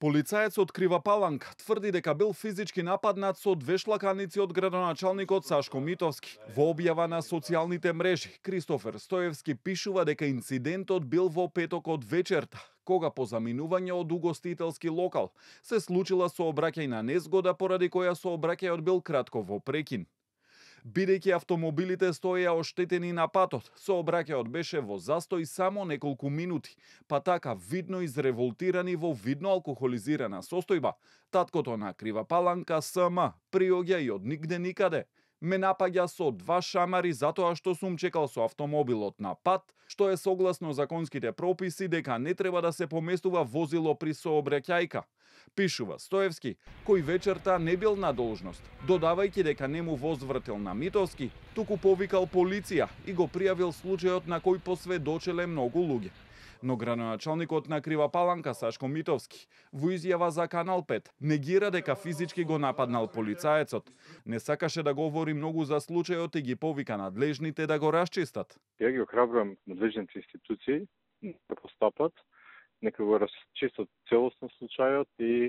Полицаец од Крива Паланка тврди дека бил физички нападнат со две шлаканици од градоначалникот Сашко Митовски. Во објава на социјалните мрежи, Кристофер Стоевски пишува дека инцидентот бил во петокот вечерта, кога по заминување од угостителски локал се случила сообраќајна незгода поради која сообраќајот бил кратко во прекин. Бидејќи автомобилите стоеја оштетени на патот, сообраќајот беше во застој само неколку минути, па така видно изреволтирани во видно алкохолизирана состојба, таткото на Крива Паланка СМ приоѓа и од нигде никаде. Ме напаѓа со два шамари затоа што сум чекал со автомобилот на пат, што е согласно законските прописи дека не треба да се поместува возило при сообраќајка. Пишува Стоевски, кој вечерта не бил на должност, додавајќи дека не му возвртел на Митовски, туку повикал полиција и го пријавил случајот на кој посведочеле многу луѓе. Но градоначалникот на Крива Паланка Сашко Митовски во изјава за Канал 5 негира дека физички го нападнал полицаецот. Не сакаше да говори многу за случајот и ги повика надлежните да го расчистат. Ја ги охрабрувам надлежните институции да постапат, нека го расчистат целосно случајот и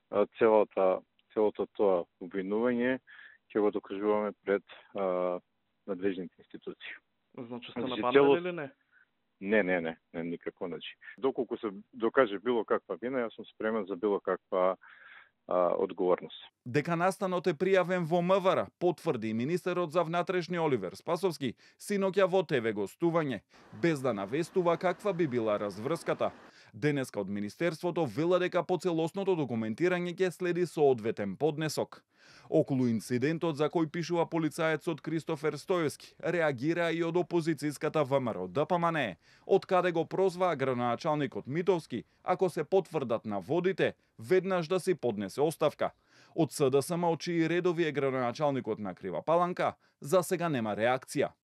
целото тоа обвинување ќе го докажуваме пред надлежните институции. Значи сте нападнали или не? Не, никако начи. Доколку се докаже било каква вина, јас сум спремен за било каква одговорност. Дека настанот е пријавен во МВР, потврди министерот за внатрешни Оливер Спасовски синоќа во ТВ гостување, без да навестува каква би била разврската. Денеска од министерството вела дека по целосното документирање ќе следи соодветен поднесок. Околу инцидентот за кој пишува полицаецот Кристофер Стоевски, реагира и од опозицијската ВМРО ДПМНЕ, од каде го прозваа градоначалникот Митовски, ако се потврдат наводите, веднаш да си поднесе оставка. Од СДСМ, чии редови е градоначалникот на Крива Паланка, за сега нема реакција.